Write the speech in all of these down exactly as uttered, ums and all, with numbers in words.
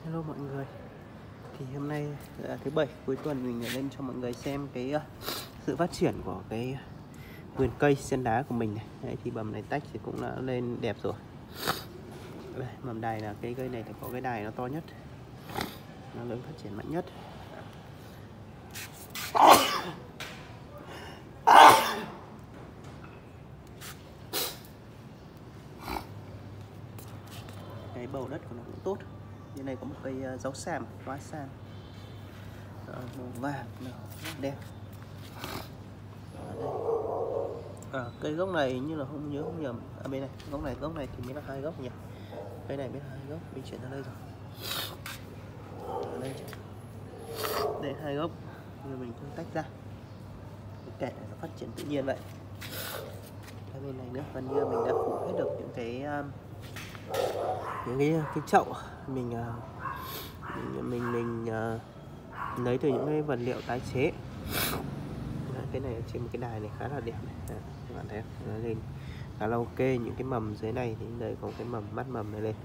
Hello mọi người. Thì hôm nay là thứ bảy cuối tuần, mình lên cho mọi người xem cái uh, sự phát triển của cái vườn cây sen đá của mình này. Đấy, thì mầm này tách thì cũng đã lên đẹp rồi. Đây, mầm đài là cái cây này thì có cái đài nó to nhất, nó lớn phát triển mạnh nhất. Cái bầu đất của nó cũng tốt. Như này có một cây uh, rau sam, hoa sam, uh, màu vàng, màu đẹp. À, cây gốc này hình như là không nhớ không nhầm, à bên này gốc này gốc này thì mới là hai gốc nhỉ, cây này mới là hai gốc, mình chuyển ra đây rồi. Ở đây đây hai gốc, nhưng mình không tách ra, cái kệ này nó phát triển tự nhiên vậy. Cái bên này nữa, gần như mình đã phủ hết được những cái um, những cái cái chậu mình uh, mình mình, mình uh, lấy từ những cái vật liệu tái chế. Cái này trên một cái đài này khá là đẹp này. Đấy, các bạn thấy không? Nó lên khá là ok. Những cái mầm dưới này thì đây có cái mầm mắt mầm này lên.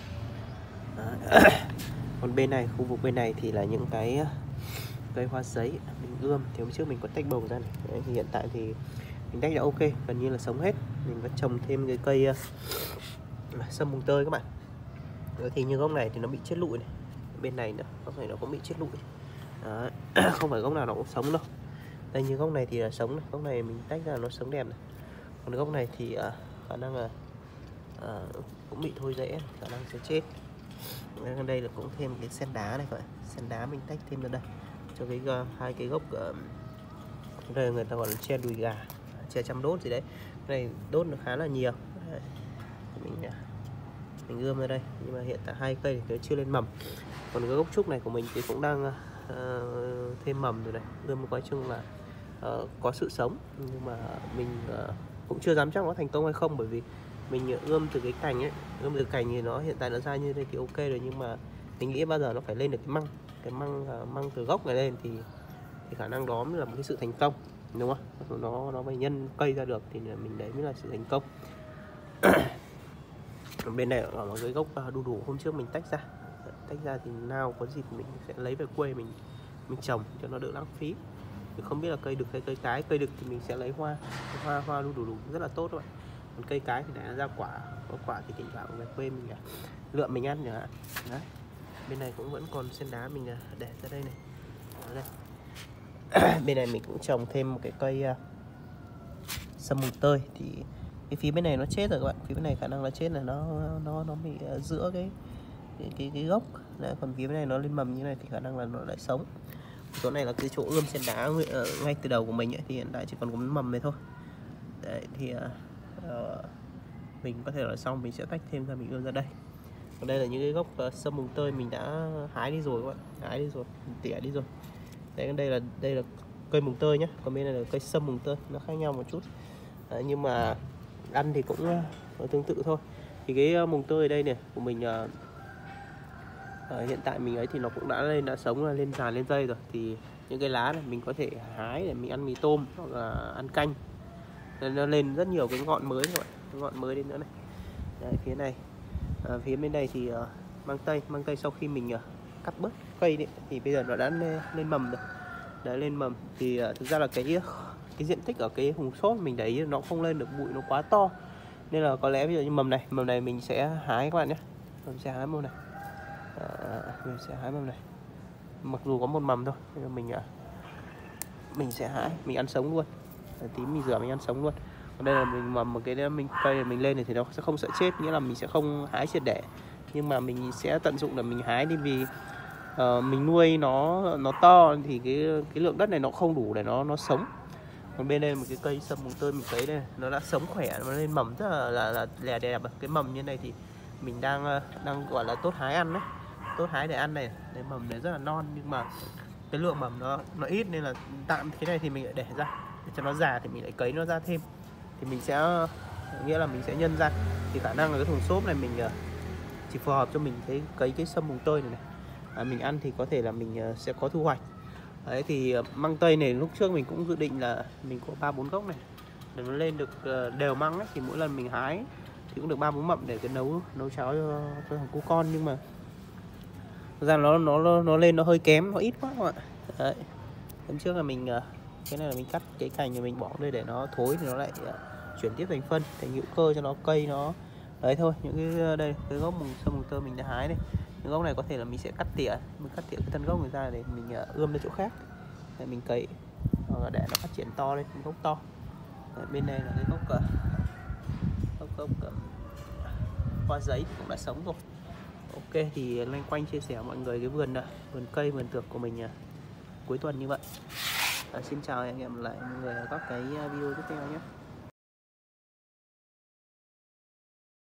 Còn bên này, khu vực bên này thì là những cái cây hoa sấy mình ươm. Thì hôm trước mình có tách bầu ra này. Đấy, thì hiện tại thì mình tách đã ok, gần như là sống hết. Mình có trồng thêm cái cây uh, sâm mùng tơi các bạn. Đấy, thì như gốc này thì nó bị chết lụi này. Bên này nữa, gốc này nó cũng bị chết lụi. Đấy, không phải gốc nào nó cũng sống đâu. Đây, như gốc này thì là sống này, gốc này mình tách ra nó sống đẹp này. Còn gốc này thì uh, khả năng là uh, cũng bị thôi rễ, khả năng sẽ chết. Đây, đây là cũng thêm cái sen đá này các bạn, sen đá mình tách thêm ra đây cho cái uh, hai cái gốc uh, đây người ta gọi là tre đùi gà, tre chăm đốt gì đấy. Cái này đốt nó khá là nhiều. Đấy, mình uh, mình ươm ra đây, nhưng mà hiện tại hai cây thì chưa lên mầm. Còn cái gốc trúc này của mình thì cũng đang uh, thêm mầm rồi này, ươm một quá chung là uh, có sự sống, nhưng mà mình uh, cũng chưa dám chắc nó thành công hay không, bởi vì mình ươm từ cái cành ấy, ươm từ cành thì nó hiện tại nó ra như thế thì ok rồi, nhưng mà mình nghĩ bao giờ nó phải lên được cái măng, cái măng uh, măng từ gốc này lên thì thì khả năng đó mới là một cái sự thành công, đúng không? Nó nó phải nhân cây ra được thì mình đấy mới là sự thành công. Bên này ở một cái gốc đu đủ hôm trước mình tách ra, tách ra thì nào có dịp mình sẽ lấy về quê mình mình trồng cho nó đỡ lãng phí. Thì không biết là cây đực hay cây cái, cây đực thì mình sẽ lấy hoa hoa hoa đu đủ, đủ rất là tốt các bạn. Còn cây cái thì để ra quả, có quả thì thỉnh thoảng về quê mình lượm mình ăn chẳng hạn. Đấy, bên này cũng vẫn còn sen đá mình để ra đây này. Đây. Bên này mình cũng trồng thêm một cái cây uh, sâm mùng tơi, thì cái phía bên này nó chết rồi các bạn, phía bên này khả năng là chết là nó nó nó bị uh, giữa cái cái cái, cái gốc. Đấy, còn phía bên này nó lên mầm như này thì khả năng là nó lại sống. Chỗ này là cái chỗ ươm sen đá ở ngay từ đầu của mình ấy, thì hiện tại chỉ còn có mầm này thôi. Đấy, thì uh, uh, mình có thể là xong mình sẽ tách thêm ra mình ươm ra đây. Còn đây là những cái gốc uh, sâm mùng tơi mình đã hái đi rồi các bạn, hái đi rồi, tỉa đi rồi. Đấy, đây là đây là cây mùng tơi nhé, còn bên này là cây sâm mùng tơi, nó khác nhau một chút. Đấy, nhưng mà ăn thì cũng uh, tương tự thôi. Thì cái uh, mùng tơi ở đây này của mình uh, uh, hiện tại mình ấy thì nó cũng đã lên, đã sống, là lên giàn lên dây rồi. Thì những cái lá này mình có thể hái để mình ăn mì tôm hoặc là ăn canh. Nên nó lên rất nhiều cái ngọn mới rồi, cái ngọn mới lên nữa này. Đấy, phía này, uh, phía bên đây thì uh, măng tây, măng tây sau khi mình uh, cắt bớt cây đấy, thì bây giờ nó đã lên, lên mầm rồi. Đã lên mầm thì uh, thực ra là cái cái diện tích ở cái hùng sốt mình đấy nó không lên được, bụi nó quá to, nên là có lẽ bây giờ như mầm này, mầm này mình sẽ hái các bạn nhé, mình sẽ hái mầm này, uh, mình sẽ hái mầm này, mặc dù có một mầm thôi nhưng mà mình uh, mình sẽ hái, mình ăn sống luôn, tí mình rửa mình ăn sống luôn. Còn đây là mình mầm một cái mình cây mình lên này thì nó sẽ không sợ chết, nghĩa là mình sẽ không hái triệt để, nhưng mà mình sẽ tận dụng để mình hái đi, vì uh, mình nuôi nó nó to thì cái cái lượng đất này nó không đủ để nó nó sống. Còn bên đây một cái cây sâm mùng tơi mình thấy đây, nó đã sống khỏe, nó lên mầm rất là là, là lè đẹp. Cái mầm như này thì mình đang đang gọi là tốt hái ăn đấy, tốt hái để ăn này. Cái mầm này rất là non, nhưng mà cái lượng mầm nó nó ít, nên là tạm thế này thì mình lại để ra để cho nó già thì mình lại cấy nó ra thêm, thì mình sẽ nghĩa là mình sẽ nhân ra. Thì khả năng là cái thùng xốp này mình chỉ phù hợp cho mình cái cấy cái sâm mùng tơi này, này. À, mình ăn thì có thể là mình sẽ có thu hoạch. Đấy, thì măng tây này lúc trước mình cũng dự định là mình có ba bốn gốc này để nó lên được đều măng ấy, thì mỗi lần mình hái thì cũng được ba bốn mậm để cái nấu nấu cháo cho, cho thằng cu con. Nhưng mà Thực ra nó nó nó lên nó hơi kém, nó ít quá các bạn. Đấy. Hôm trước là mình cái này là mình cắt cái cành rồi mình bỏ đây để nó thối thì nó lại chuyển tiếp thành phân, thành hữu cơ cho nó cây nó đấy thôi. Những cái đây cái gốc mùng sâm mùng tơi mình đã hái này, những gốc này có thể là mình sẽ cắt tỉa, mình cắt tỉa cái thân gốc người ra để mình ươm ra chỗ khác để mình cấy hoặc là để nó phát triển to lên, gốc to. Đấy, bên này là cái gốc gốc gốc hoa giấy thì cũng đã sống rồi. Ok, thì loanh quanh chia sẻ mọi người cái vườn vườn cây vườn tược của mình cuối tuần như vậy. À, xin chào và hẹn gặp lại mọi người ở các cái video tiếp theo nhé.